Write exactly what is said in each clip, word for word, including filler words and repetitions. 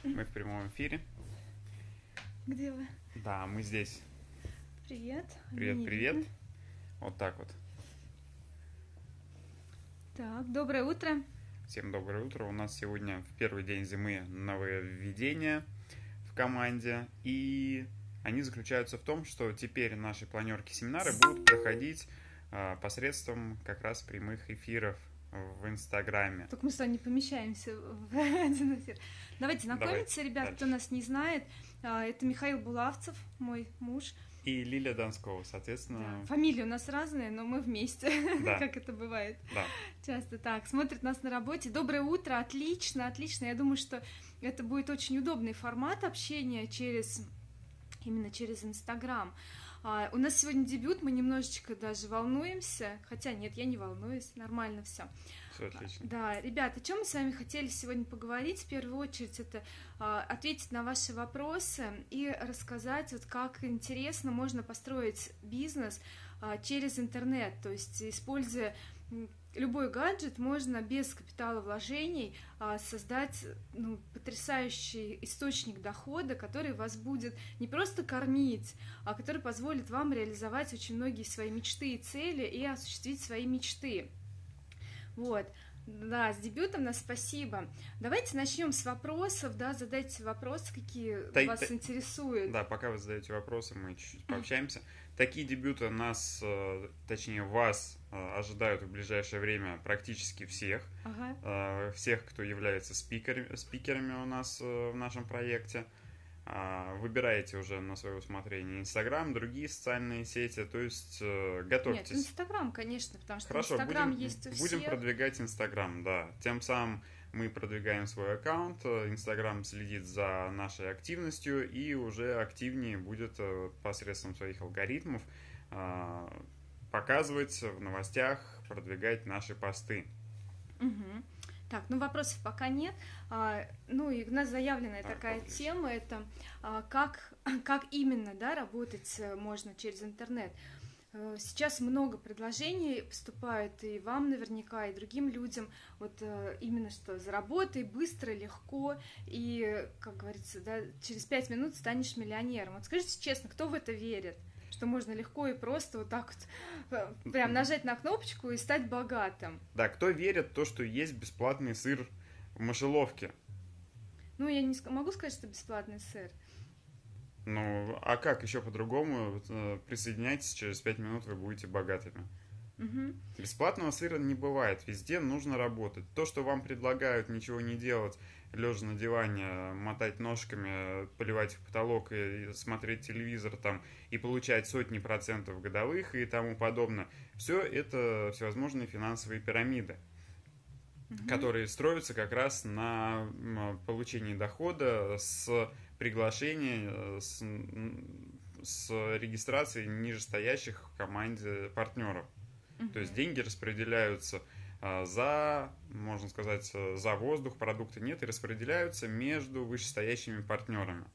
Мы в прямом эфире. Где вы? Да, мы здесь. Привет. Привет, Не привет. видно. Вот так вот. Так, доброе утро. Всем доброе утро. У нас сегодня в первый день зимы нововведения в команде. И они заключаются в том, что теперь наши планерки-семинары будут проходить а, посредством как раз прямых эфиров в Инстаграме. Только мы с вами не помещаемся в один эфир. Давайте знакомиться, Давай, ребят, дальше. кто нас не знает. А, Это Михаил Булавцев, мой муж. И Лилия Донскова, соответственно. Да. Фамилии у нас разные, но мы вместе, Да. как это бывает. Да. Часто так. Смотрят нас на работе. Доброе утро, отлично, отлично. Я думаю, что это будет очень удобный формат общения через именно через Инстаграм. А, у нас сегодня дебют, мы немножечко даже волнуемся, хотя нет, я не волнуюсь, нормально все. Все отлично. Да, ребята, о чем мы с вами хотели сегодня поговорить? В первую очередь это а, ответить на ваши вопросы и рассказать, вот как интересно можно построить бизнес а, через интернет, то есть используя любой гаджет, можно без капиталовложений а, создать ну, потрясающий источник дохода, который вас будет не просто кормить, а который позволит вам реализовать очень многие свои мечты и цели и осуществить свои мечты. Вот. Да, с дебютом нас спасибо. Давайте начнем с вопросов, да, задайте вопросы, какие Та- вас та- интересуют. Да, пока вы задаете вопросы, мы чуть-чуть пообщаемся. Такие дебюты нас, э, точнее вас, э, ожидают в ближайшее время практически всех. Ага. Э, Всех, кто является спикер- спикерами у нас э, в нашем проекте. А, Выбираете уже на свое усмотрение Инстаграм, другие социальные сети, то есть э, Нет, готовьтесь. Инстаграм, конечно, потому что Хорошо, Инстаграм будем, есть у всех. будем продвигать Инстаграм, да. Тем самым мы продвигаем свой аккаунт, Инстаграм следит за нашей активностью и уже активнее будет э, посредством своих алгоритмов э, показывать в новостях, продвигать наши посты. Мгм. Так, ну вопросов пока нет. А, ну и у нас заявленная Так, такая отлично. тема, это а, как, как именно, да, работать э, можно через интернет. Э, Сейчас много предложений поступает и вам наверняка, и другим людям. Вот э, именно что заработай быстро, легко, и, как говорится, да, через пять минут станешь миллионером. Вот скажите честно, кто в это верит? Что можно легко и просто вот так вот э, прям нажать на кнопочку и стать богатым. Да, кто верит в то, что есть бесплатный сыр в мышеловке? Ну, я не ск- могу сказать, что бесплатный сыр. Ну, а как еще по-другому? Вот, э, Присоединяйтесь, через пять минут вы будете богатыми. Мгм. Бесплатного сыра не бывает, везде нужно работать. То, что вам предлагают ничего не делать, лежа на диване, мотать ножками, поливать в потолок и смотреть телевизор там и получать сотни процентов годовых и тому подобное, все это всевозможные финансовые пирамиды, Мгм. которые строятся как раз на м, получении дохода с приглашения, э, с, м, с регистрацией нижестоящих в команде партнеров. То есть Мгм. деньги распределяются а, за, можно сказать, э, за воздух, продукты нет, и распределяются между вышестоящими партнерами.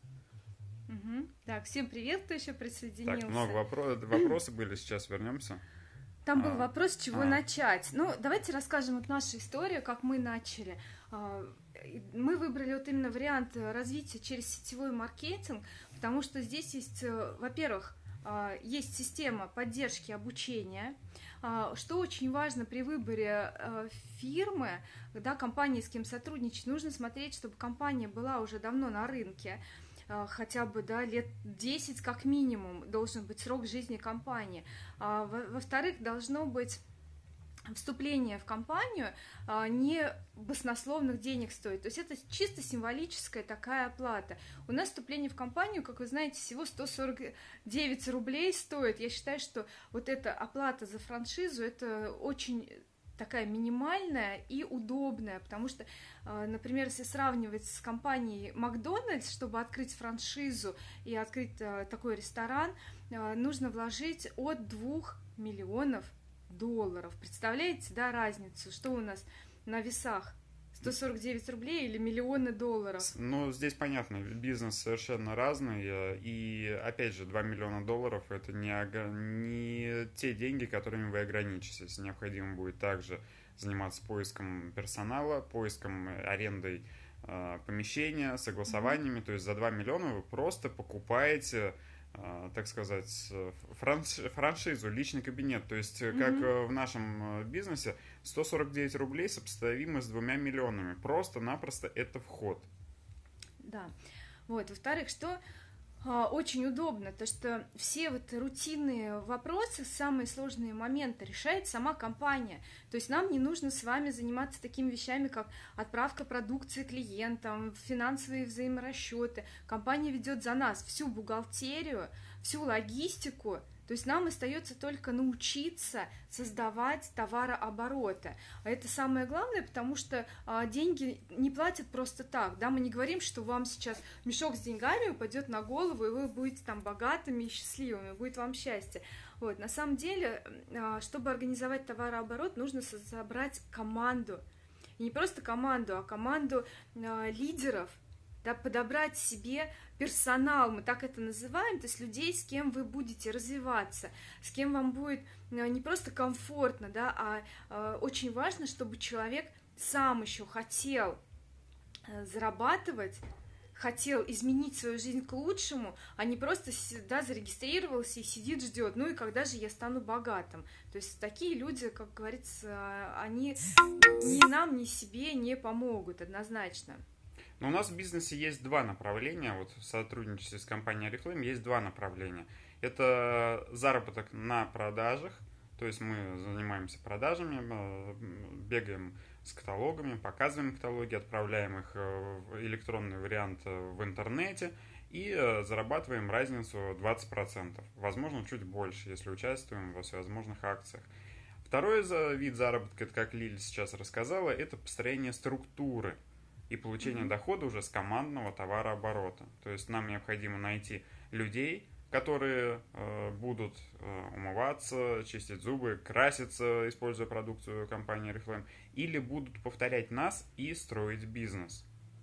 Мгм. Так, всем привет, кто еще присоединился. Так, много вопро- вопросов были, сейчас вернемся. Там был А, вопрос, с чего а. начать. Ну, давайте расскажем вот нашу историю, как мы начали. А, и Мы выбрали вот именно вариант э, развития через сетевой маркетинг, потому что здесь есть, э, во-первых, а, есть система поддержки обучения, а, что очень важно при выборе э, фирмы, да, компании, с кем сотрудничать, нужно смотреть, чтобы компания была уже давно на рынке, а, хотя бы, да, лет десять как минимум должен быть срок жизни компании. А, во- Во-вторых, должно быть вступление в компанию а, не баснословных денег стоит. То есть это чисто символическая такая оплата. У нас вступление в компанию, как вы знаете, всего сто сорок девять рублей стоит. Я считаю, что вот эта оплата за франшизу, это очень такая минимальная и удобная, потому что, а, например, если сравнивать с компанией Макдональдс, чтобы открыть франшизу и открыть а, такой ресторан, а, нужно вложить от двух миллионов долларов. Представляете, да, разницу? Что у нас на весах? сто сорок девять рублей или миллионы долларов? С- Ну, здесь понятно, бизнес совершенно разный, э, и, опять же, два миллиона долларов – это не, ога- не те деньги, которыми вы ограничитесь. Необходимо будет также заниматься поиском персонала, поиском, э, арендой помещения, согласованиями, то есть за два миллиона вы просто покупаете, так сказать, франш... франшизу, личный кабинет. То есть, как mm-hmm. в нашем бизнесе, сто сорок девять рублей сопоставимо с двумя миллионами. Просто-напросто это вход. Да. Вот. Во-вторых, что а, очень удобно, то что все вот рутинные вопросы, самые сложные моменты решает сама компания. То есть нам не нужно с вами заниматься такими вещами, как отправка продукции клиентам, финансовые взаиморасчеты. Компания ведет за нас всю бухгалтерию, всю логистику. То есть нам остается только научиться создавать товарообороты. А это самое главное, потому что а, деньги не платят просто так. Да? Мы не говорим, что вам сейчас мешок с деньгами упадет на голову, и вы будете там богатыми и счастливыми, будет вам счастье. Вот. На самом деле, а, чтобы организовать товарооборот, нужно собрать команду. И не просто команду, а команду а, лидеров, да, подобрать себе персонал, мы так это называем, то есть людей, с кем вы будете развиваться, с кем вам будет не просто комфортно, да, а э, очень важно, чтобы человек сам еще хотел э, зарабатывать, хотел изменить свою жизнь к лучшему, а не просто, да, зарегистрировался и сидит, ждет, ну и когда же я стану богатым. То есть такие люди, как говорится, они ни нам, ни себе не помогут однозначно. Но у нас в бизнесе есть два направления, вот в сотрудничестве с компанией Oriflame есть два направления. Это заработок на продажах, то есть мы занимаемся продажами, бегаем с каталогами, показываем каталоги, отправляем их в электронный вариант в интернете и зарабатываем разницу двадцать процентов, возможно, чуть больше, если участвуем во всевозможных акциях. Второй вид заработка, это, как Лиля сейчас рассказала, это построение структуры и получение mm-hmm. дохода уже с командного товарооборота. То есть нам необходимо найти людей, которые э, будут э, умываться, чистить зубы, краситься, используя продукцию компании Oriflame, или будут повторять нас и строить бизнес.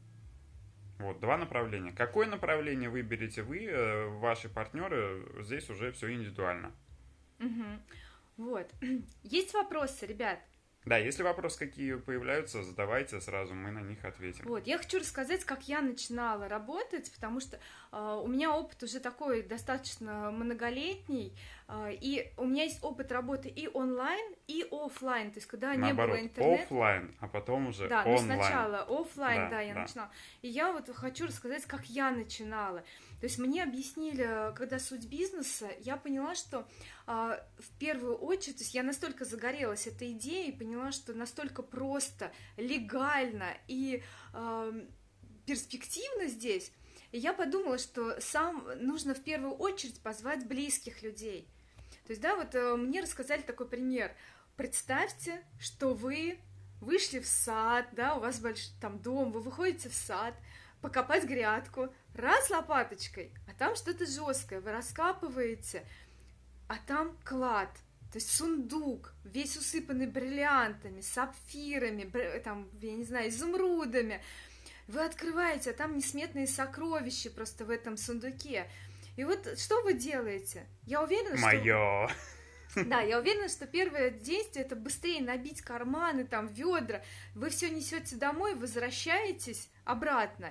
Вот, два направления. Какое направление выберете вы, э, ваши партнеры, здесь уже все индивидуально. Mm-hmm. Вот. Есть вопросы, ребят? Да, если вопросы какие появляются, задавайте сразу, мы на них ответим. Вот, я хочу рассказать, как я начинала работать, потому что э, у меня опыт уже такой достаточно многолетний, э, и у меня есть опыт работы и онлайн, и офлайн, то есть когда Наоборот, не было интернета. Офлайн, а потом уже да, онлайн. Да, ну сначала офлайн, да, да, я да. начинала. И я вот хочу рассказать, как я начинала. То есть мне объяснили, когда суть бизнеса, я поняла, что э, в первую очередь, то есть я настолько загорелась этой идеей, поняла, что настолько просто, легально и э, перспективно здесь, и я подумала, что сам нужно в первую очередь позвать близких людей. То есть, да, вот э, мне рассказали такой пример. Представьте, что вы вышли в сад, да, у вас большой там дом, вы выходите в сад, покопать грядку, раз лопаточкой, а там что-то жесткое, вы раскапываете, а там клад, то есть сундук, весь усыпанный бриллиантами, сапфирами, там, я не знаю, изумрудами. Вы открываете, а там несметные сокровища просто в этом сундуке. И вот что вы делаете? Я уверена, что... Моё! Да, я уверена, что первое действие — это быстрее набить карманы, там, ведра. Вы все несете домой, возвращаетесь обратно.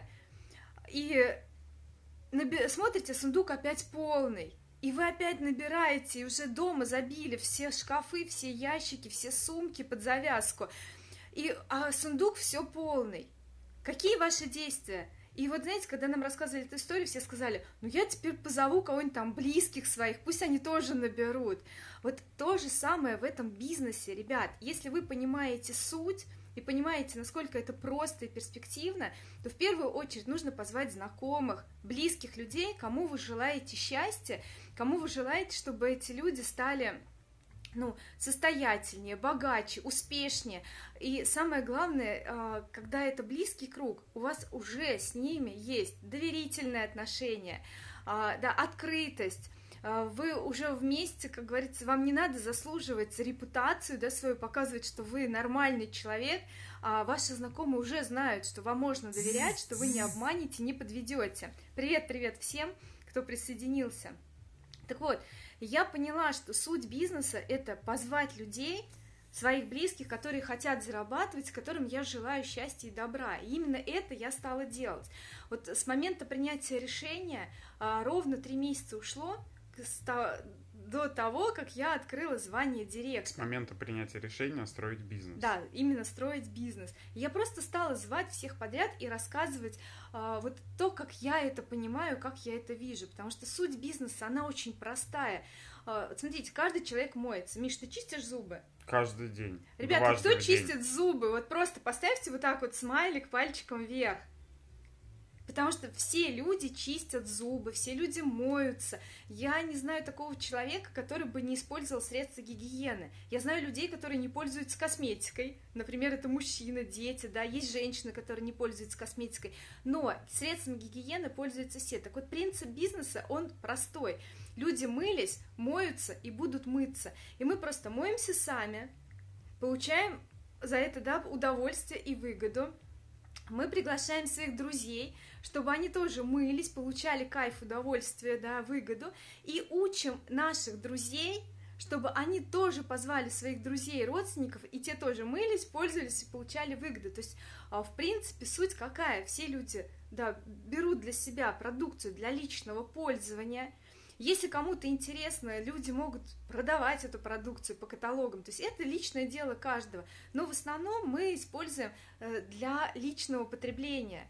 И наби... смотрите, сундук опять полный. И вы опять набираете, и уже дома забили все шкафы, все ящики, все сумки под завязку. И а сундук все полный. Какие ваши действия? И вот, знаете, когда нам рассказывали эту историю, все сказали, ну я теперь позову кого-нибудь там близких своих, пусть они тоже наберут. Вот то же самое в этом бизнесе, ребят. Если вы понимаете суть и понимаете, насколько это просто и перспективно, то в первую очередь нужно позвать знакомых, близких людей, кому вы желаете счастья, кому вы желаете, чтобы эти люди стали... ну, состоятельнее, богаче, успешнее. И самое главное, когда это близкий круг, у вас уже с ними есть доверительные отношения, да, открытость. Вы уже вместе, как говорится, вам не надо заслуживать репутацию, да, свою, показывать, что вы нормальный человек, а ваши знакомые уже знают, что вам можно доверять, что вы не обманете, не подведете. Привет-привет всем, кто присоединился. Так вот, я поняла, что суть бизнеса — это позвать людей, своих близких, которые хотят зарабатывать, которым я желаю счастья и добра. И именно это я стала делать. Вот с момента принятия решения а, ровно три месяца ушло до того, как я открыла звание директора. С момента принятия решения строить бизнес. Да, именно строить бизнес. Я просто стала звать всех подряд и рассказывать а, вот то, как я это понимаю, как я это вижу. Потому что суть бизнеса, она очень простая. А, вот смотрите, каждый человек моется. Миш, ты чистишь зубы? Каждый день. Ребята, кто чистит зубы? Вот просто поставьте вот так вот смайлик пальчиком вверх. Потому что все люди чистят зубы, все люди моются. Я не знаю такого человека, который бы не использовал средства гигиены. Я знаю людей, которые не пользуются косметикой. Например, это мужчины, дети, да, есть женщины, которые не пользуются косметикой. Но средствами гигиены пользуются все. Так вот, принцип бизнеса, он простой. Люди мылись, моются и будут мыться. И мы просто моемся сами, получаем за это, да, удовольствие и выгоду. Мы приглашаем своих друзей, чтобы они тоже мылись, получали кайф, удовольствие, да, выгоду, и учим наших друзей, чтобы они тоже позвали своих друзей и родственников, и те тоже мылись, пользовались и получали выгоду. То есть, в принципе, суть какая? Все люди, да, берут для себя продукцию для личного пользования. Если кому-то интересно, люди могут продавать эту продукцию по каталогам, то есть это личное дело каждого, но в основном мы используем для личного потребления.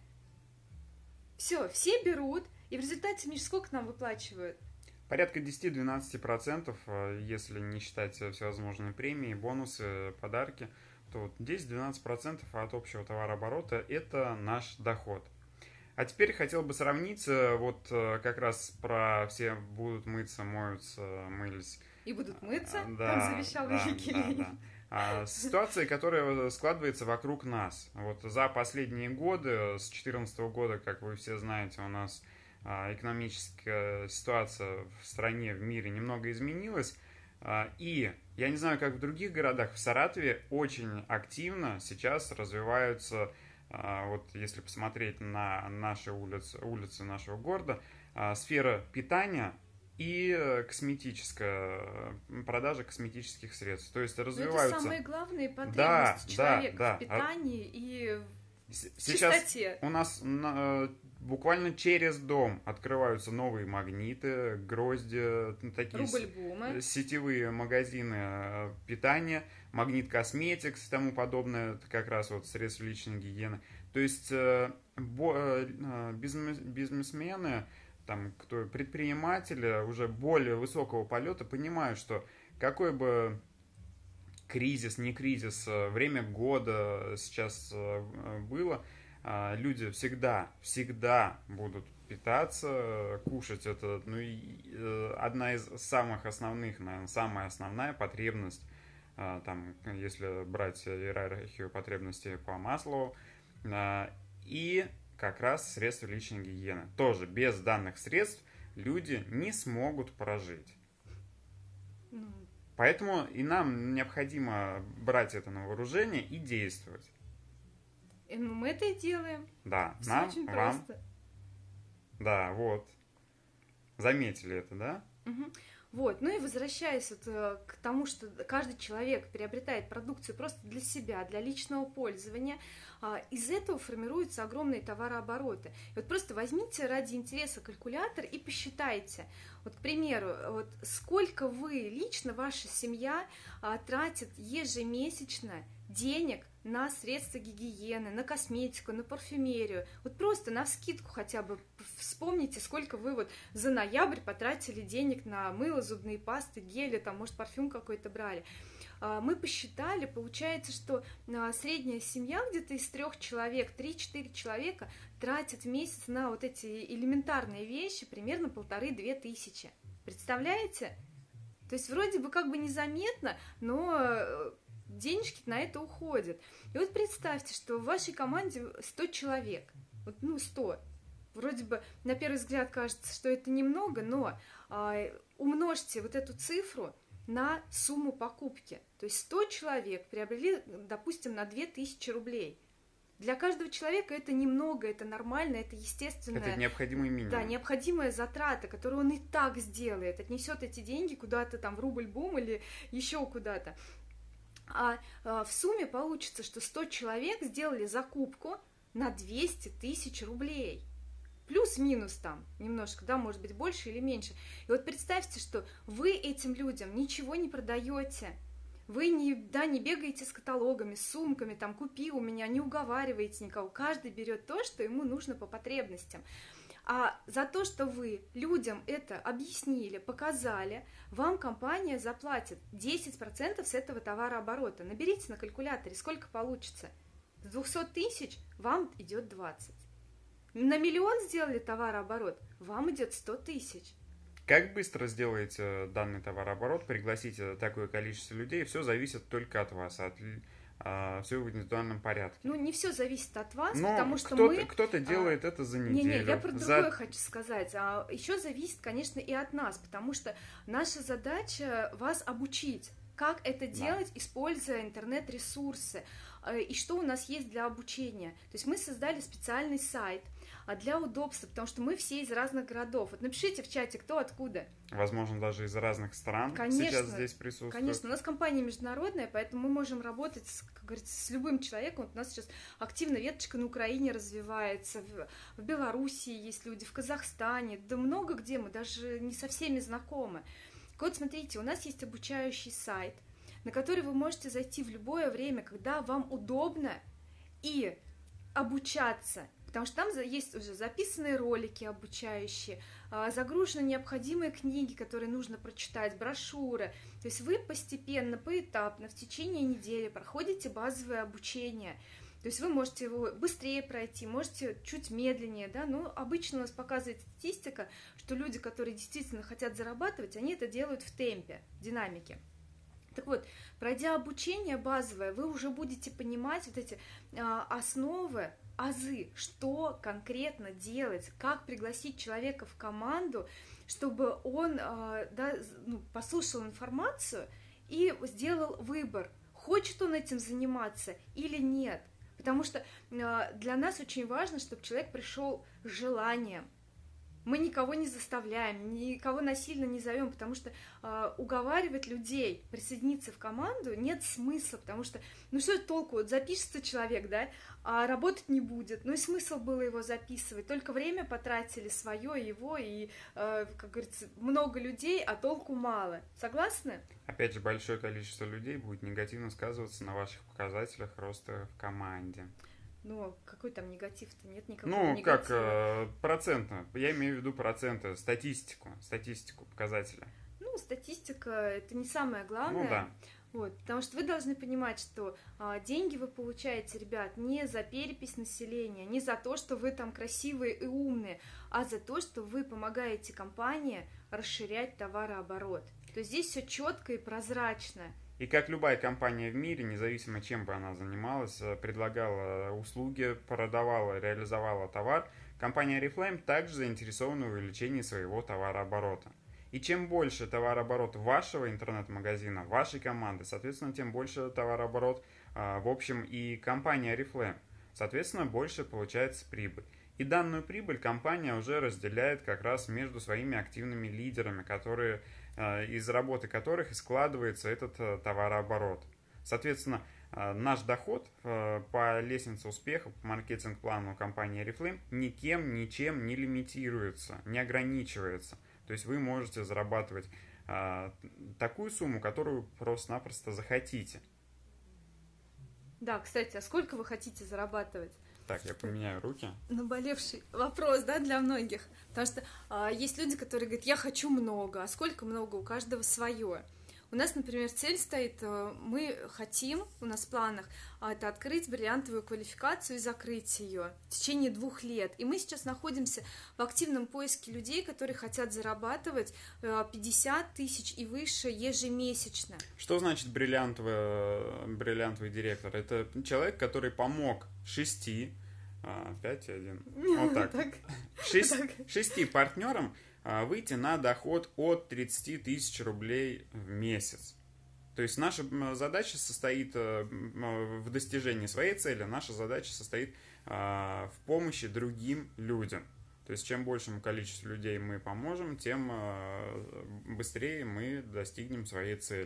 Все, все берут, и в результате, Миш, сколько нам выплачивают? Порядка десять-двенадцать процентов, если не считать всевозможные премии, бонусы, подарки, то десять-двенадцать процентов от общего товарооборота – это наш доход. А теперь хотел бы сравнить, вот как раз про все будут мыться, моются, мылись. И будут мыться, да, там завещал да, великий да, Ленин. Да. А, ситуация, которая складывается вокруг нас. Вот за последние годы, с две тысячи четырнадцатого года, как вы все знаете, у нас а, экономическая ситуация в стране, в мире немного изменилась. А, и я не знаю, как в других городах, в Саратове очень активно сейчас развиваются... Вот если посмотреть на наши улицы, улицы нашего города, сфера питания и косметическая, продажа косметических средств. То есть развиваются... Это самые главные потребности да, человека да, в питании да. и в Сейчас чистоте. У нас буквально через дом открываются новые магниты, грозди, такие сетевые магазины питания, Магнит Косметикс и тому подобное, это как раз вот средства личной гигиены. То есть бизнесмены, там, кто, предприниматели уже более высокого полета понимают, что какой бы кризис, не кризис, время года сейчас было, люди всегда, всегда будут питаться, кушать. Это, ну, и одна из самых основных, наверное, самая основная потребность, там, если брать иерархию потребностей по Маслоу, и как раз средства личной гигиены. Тоже без данных средств люди не смогут прожить. Ну. Поэтому и нам необходимо брать это на вооружение и действовать. И мы это и делаем. Да, Все нам, очень вам. просто. Да, вот. Заметили это, да? Угу. Вот, ну и возвращаясь вот к тому, что каждый человек приобретает продукцию просто для себя, для личного пользования, из этого формируются огромные товарообороты. И вот просто возьмите ради интереса калькулятор и посчитайте. Вот, к примеру, вот сколько вы лично, ваша семья тратит ежемесячно денег на средства гигиены, на косметику, на парфюмерию. Вот просто навскидку хотя бы вспомните, сколько вы вот за ноябрь потратили денег на мыло, зубные пасты, гели, там, может, парфюм какой-то брали. Мы посчитали, получается, что средняя семья где-то из трех человек, три-четыре человека тратит в месяц на вот эти элементарные вещи примерно полторы-две тысячи. Представляете? То есть вроде бы как бы незаметно, но денежки на это уходят. И вот представьте, что в вашей команде сто человек. Вот, ну, сто. Вроде бы на первый взгляд кажется, что это немного, но а, умножьте вот эту цифру на сумму покупки. То есть сто человек приобрели, допустим, на две тысячи рублей. Для каждого человека это немного, это нормально, это естественно. Это необходимый минимум. Да, необходимая затрата, которую он и так сделает, отнесет эти деньги куда-то там в рубль-бум или еще куда-то. А, а в сумме получится, что сто человек сделали закупку на двести тысяч рублей. Плюс-минус там немножко, да, может быть, больше или меньше. И вот представьте, что вы этим людям ничего не продаете. Вы не, да, не бегаете с каталогами, с сумками, там, купи у меня, не уговариваете никого. Каждый берет то, что ему нужно по потребностям. А за то, что вы людям это объяснили, показали, вам компания заплатит десять процентов с этого товарооборота. Наберите на калькуляторе, сколько получится. С двухсот тысяч вам идет двадцать. На миллион сделали товарооборот, вам идет сто тысяч. Как быстро сделаете данный товарооборот, пригласите такое количество людей, все зависит только от вас, от, а, все в индивидуальном порядке. Ну, не все зависит от вас, но потому что кто-то, мы... кто-то делает а, это за неделю. Не-не, я про за... другое хочу сказать. А еще зависит, конечно, и от нас, потому что наша задача вас обучить, как это делать, да. Используя интернет-ресурсы, и что у нас есть для обучения. То есть мы создали специальный сайт для удобства, потому что мы все из разных городов. Вот напишите в чате, кто откуда. Возможно, даже из разных стран конечно, сейчас здесь присутствуют. Конечно, у нас компания международная, поэтому мы можем работать, с, как говорится, с любым человеком. Вот у нас сейчас активно веточка на Украине развивается, в, в Белоруссии есть люди, в Казахстане, да много где, мы даже не со всеми знакомы. Вот смотрите, у нас есть обучающий сайт, на который вы можете зайти в любое время, когда вам удобно, и обучаться. Потому что там есть уже записанные ролики обучающие, загружены необходимые книги, которые нужно прочитать, брошюры. То есть вы постепенно, поэтапно, в течение недели проходите базовое обучение. То есть вы можете его быстрее пройти, можете чуть медленнее, да, но обычно у нас показывает статистика, что люди, которые действительно хотят зарабатывать, они это делают в темпе, в динамике. Так вот, пройдя обучение базовое, вы уже будете понимать вот эти а, основы, азы, что конкретно делать, как пригласить человека в команду, чтобы он а, да, ну, послушал информацию и сделал выбор, хочет он этим заниматься или нет. Потому что а, для нас очень важно, чтобы человек пришел с желанием. Мы никого не заставляем, никого насильно не зовем, потому что э, уговаривать людей присоединиться в команду нет смысла, потому что, ну что толку, вот запишется человек, да, а работать не будет, ну и смысл было его записывать, только время потратили свое, его, и, э, как говорится, много людей, а толку мало. Согласны? Опять же, большое количество людей будет негативно сказываться на ваших показателях роста в команде. Ну, какой там негатив-то? Нет никакого ну, негатива. Ну, как э, процентно. Я имею в виду проценты, статистику, статистику показателя. Ну, статистика – это не самое главное. Ну, да. Вот, потому что вы должны понимать, что а, деньги вы получаете, ребят, не за перепись населения, не за то, что вы там красивые и умные, а за то, что вы помогаете компании расширять товарооборот. То есть здесь все четко и прозрачно. И как любая компания в мире, независимо чем бы она занималась, предлагала услуги, продавала, реализовала товар, компания Oriflame также заинтересована в увеличении своего товарооборота. И чем больше товарооборот вашего интернет-магазина, вашей команды, соответственно, тем больше товарооборот в общем и компания Oriflame. Соответственно, больше получается прибыль. И данную прибыль компания уже разделяет как раз между своими активными лидерами, которые, из работы которых и складывается этот товарооборот. Соответственно, наш доход по лестнице успеха, по маркетинг-плану компании Oriflame никем, ничем не лимитируется, не ограничивается. То есть вы можете зарабатывать такую сумму, которую просто-напросто захотите. Да, кстати, а сколько вы хотите зарабатывать? Так, я поменяю руки. Наболевший вопрос, да, для многих. Потому что а, есть люди, которые говорят, я хочу много, а сколько много, у каждого свое. У нас, например, цель стоит, мы хотим, у нас в планах, это открыть бриллиантовую квалификацию и закрыть ее в течение двух лет. И мы сейчас находимся в активном поиске людей, которые хотят зарабатывать пятьдесят тысяч и выше ежемесячно. Что значит бриллиантовый, бриллиантовый директор? Это человек, который помог шести, пять, один, вот так, шести партнерам выйти на доход от тридцати тысяч рублей в месяц. То есть наша задача состоит в достижении своей цели, наша задача состоит в помощи другим людям. То есть чем большему количеству людей мы поможем, тем быстрее мы достигнем своей цели.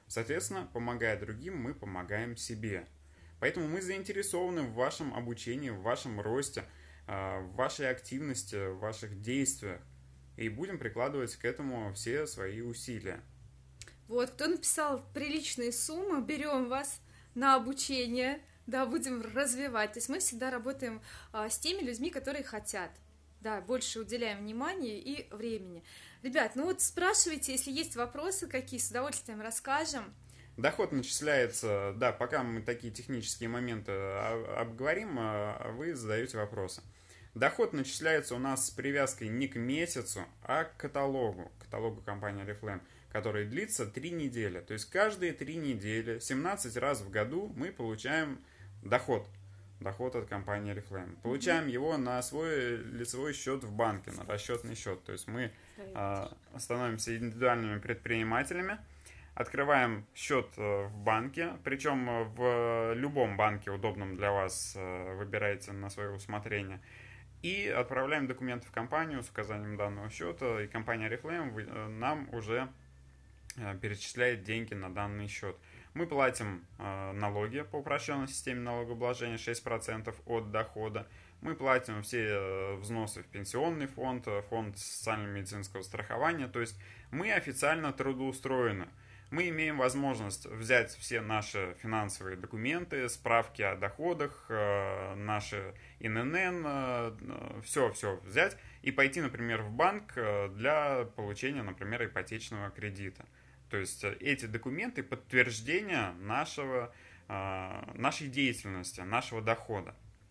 Соответственно, помогая другим, мы помогаем себе. Поэтому мы заинтересованы в вашем обучении, в вашем росте, в вашей активности, в ваших действиях. И будем прикладывать к этому все свои усилия. Вот, кто написал приличные суммы, берем вас на обучение, да, будем развивать. То есть мы всегда работаем а, с теми людьми, которые хотят. Да, больше уделяем внимания и времени. Ребят, ну вот спрашивайте, если есть вопросы какие, с удовольствием расскажем. Доход начисляется, да, пока мы такие технические моменты обговорим, вы задаете вопросы. Доход начисляется у нас с привязкой не к месяцу, а к каталогу, каталогу компании Oriflame, который длится три недели. То есть каждые три недели, семнадцать раз в году мы получаем доход, доход от компании Oriflame. Получаем mm-hmm. его на свой лицевой счет в банке, на расчетный счет. То есть мы э, становимся индивидуальными предпринимателями, открываем счет в банке, причем в любом банке, удобном для вас, выбираете на свое усмотрение. И отправляем документы в компанию с указанием данного счета, и компания Oriflame нам уже перечисляет деньги на данный счет. Мы платим налоги по упрощенной системе налогообложения шесть процентов от дохода. Мы платим все взносы в пенсионный фонд, фонд социально-медицинского страхования. То есть мы официально трудоустроены. Мы имеем возможность взять все наши финансовые документы, справки о доходах, наши эн эн эн, все-все взять и пойти, например, в банк для получения, например, ипотечного кредита. То есть эти документы подтверждения нашего, нашей деятельности, нашего дохода.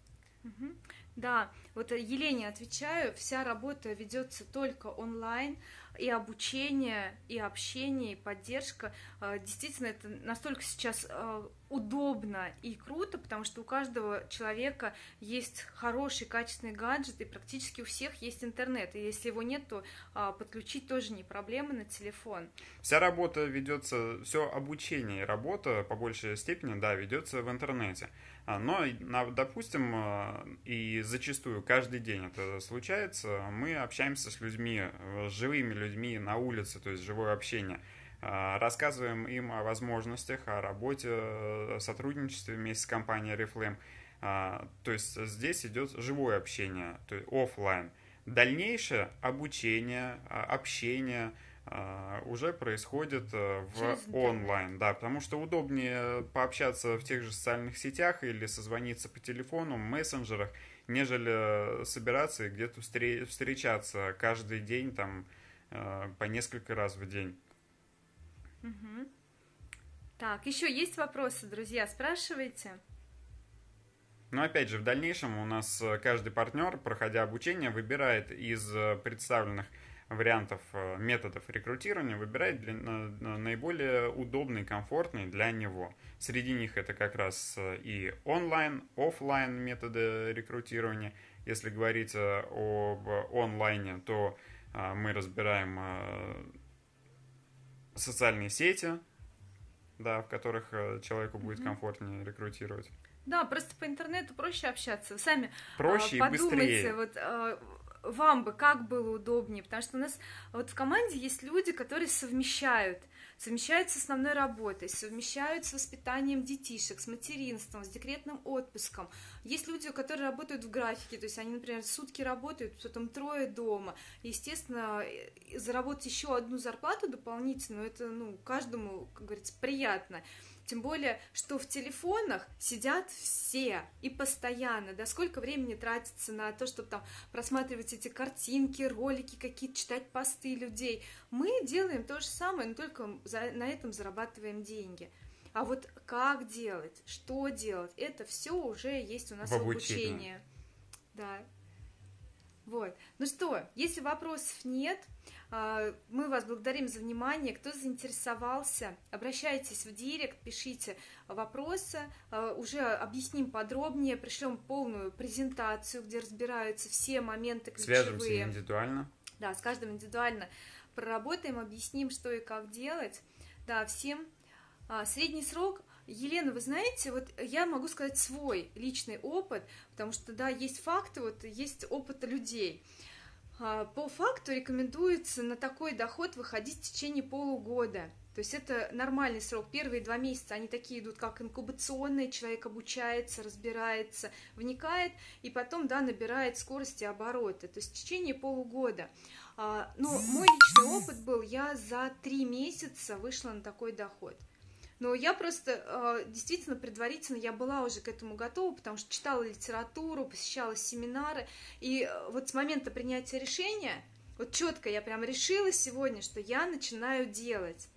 Да, вот Елене отвечаю, вся работа ведется только онлайн, и обучение, и общение, и поддержка. Действительно, это настолько сейчас удобно и круто, потому что у каждого человека есть хороший, качественный гаджет, и практически у всех есть интернет. И если его нет, то подключить тоже не проблема на телефон. Вся работа ведется, все обучение и работа по большей степени, да, ведется в интернете. Но, допустим, и зачастую каждый день это случается, мы общаемся с людьми, с живыми людьми на улице, то есть живое общение. Рассказываем им о возможностях, о работе, сотрудничестве вместе с компанией Oriflame. То есть здесь идет живое общение, то есть офлайн. Дальнейшее обучение, общение уже происходит в онлайн, да, потому что удобнее пообщаться в тех же социальных сетях или созвониться по телефону, в мессенджерах, нежели собираться и где-то встречаться каждый день там по несколько раз в день. Угу. Так, еще есть вопросы, друзья, спрашивайте. Но опять же, в дальнейшем у нас каждый партнер, проходя обучение, выбирает из представленных вариантов методов рекрутирования, выбирает для, наиболее удобный, комфортный для него. Среди них это как раз и онлайн, офлайн методы рекрутирования. Если говорить об онлайне, то мы разбираем социальные сети, да, в которых человеку будет mm-hmm. комфортнее рекрутировать. Да, просто по интернету проще общаться. Вы сами проще а, подумайте, и быстрее. Вот, а, вам бы как было удобнее, потому что у нас вот в команде есть люди, которые совмещают, совмещают с основной работой, совмещают с воспитанием детишек, с материнством, с декретным отпуском. Есть люди, которые работают в графике, то есть они, например, сутки работают, потом трое дома. Естественно, заработать еще одну зарплату дополнительную, это, ну, каждому, как говорится, приятно. Тем более, что в телефонах сидят все и постоянно. Да, сколько времени тратится на то, чтобы там просматривать эти картинки, ролики какие-то, читать посты людей. Мы делаем то же самое, но только за, на этом зарабатываем деньги. А вот как делать, что делать, это все уже есть у нас в обучении. Да. Вот. Ну что, если вопросов нет, мы вас благодарим за внимание. Кто заинтересовался, обращайтесь в директ, пишите вопросы, уже объясним подробнее, пришлем полную презентацию, где разбираются все моменты ключевые. Свяжемся индивидуально. Да, с каждым индивидуально проработаем, объясним, что и как делать. Да, всем средний срок. Елена, вы знаете, вот я могу сказать свой личный опыт, потому что, да, есть факты, вот есть опыт людей. По факту рекомендуется на такой доход выходить в течение полугода. То есть это нормальный срок. Первые два месяца они такие идут, как инкубационные, человек обучается, разбирается, вникает, и потом, да, набирает скорость и обороты. То есть в течение полугода. Но мой личный опыт был, я за три месяца вышла на такой доход. Но я просто, действительно, предварительно, я была уже к этому готова, потому что читала литературу, посещала семинары, и вот с момента принятия решения, вот четко я прям решила сегодня, что я начинаю делать.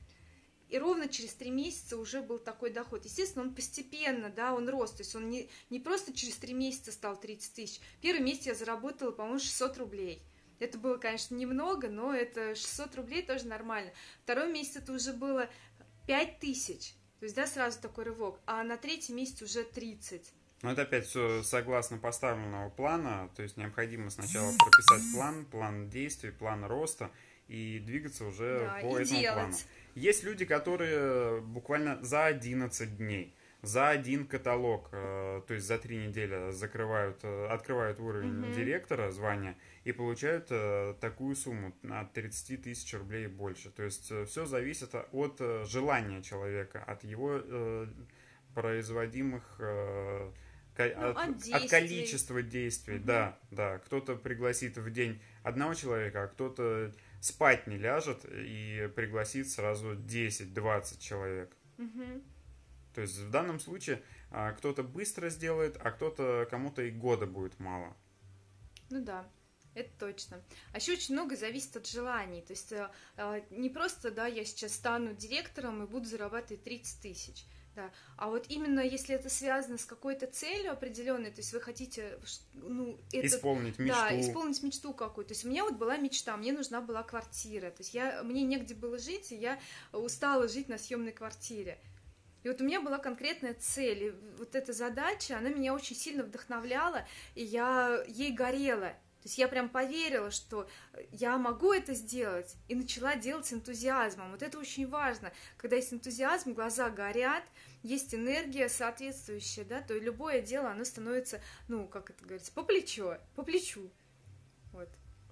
И ровно через три месяца уже был такой доход. Естественно, он постепенно, да, он рос. То есть он не, не просто через три месяца стал тридцать тысяч. Первый месяц я заработала, по-моему, шестьсот рублей. Это было, конечно, немного, но это шестьсот рублей тоже нормально. Второй месяц это уже было пять тысяч. То есть, да, сразу такой рывок. А на третий месяц уже тридцать. Но это опять все согласно поставленного плана. То есть необходимо сначала прописать план, план действий, план роста и двигаться уже Да, по и этому делать. плану. Есть люди, которые буквально за одиннадцать дней, за один каталог, то есть за три недели закрывают, открывают уровень Мгм. директора звания и получают такую сумму от тридцать тысяч рублей и больше. То есть все зависит от желания человека, от его э, производимых э, ко- Ну, от, от от действий. количества действий. Мгм. Да, да. Кто-то пригласит в день одного человека, а кто-то спать не ляжет и пригласит сразу десять-двадцать человек. Мгм. То есть в данном случае а, кто-то быстро сделает, а кто-то кому-то и года будет мало. Ну да, это точно. А еще очень много зависит от желаний. То есть э, э, не просто, да, я сейчас стану директором и буду зарабатывать тридцать тысяч. Да. А вот именно если это связано с какой-то целью определенной, то есть вы хотите, ш- ну, это, Исполнить мечту. да, исполнить мечту какую-то. То есть у меня вот была мечта, мне нужна была квартира. То есть я, мне негде было жить, и я устала жить на съемной квартире. И вот у меня была конкретная цель, и вот эта задача, она меня очень сильно вдохновляла, и я ей горела. То есть я прям поверила, что я могу это сделать, и начала делать с энтузиазмом. Вот это очень важно. Когда есть энтузиазм, глаза горят, есть энергия соответствующая, да, то и любое дело, оно становится, ну, как это говорится, по плечу, по плечу. Вот.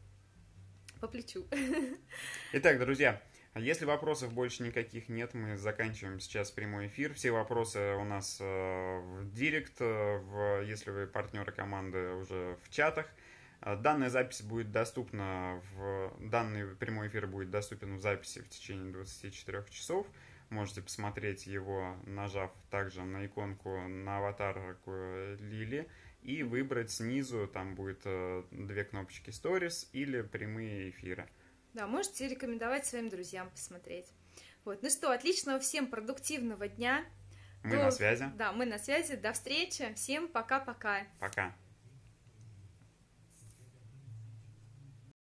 По плечу. Итак, друзья, если вопросов больше никаких нет, мы заканчиваем сейчас прямой эфир. Все вопросы у нас э, в директ, э, в, если вы партнеры команды, уже в чатах. Э, Данная запись будет доступна, в, данный прямой эфир будет доступен в записи в течение двадцати четырёх часов. Можете посмотреть его, нажав также на иконку, на аватарку Лили, и выбрать снизу, там будет э, две кнопочки Stories или прямые эфиры. Да, можете рекомендовать своим друзьям посмотреть. Вот. Ну что, отличного всем продуктивного дня. Мы До- на связи. Да, мы на связи. До встречи. Всем пока-пока. Пока.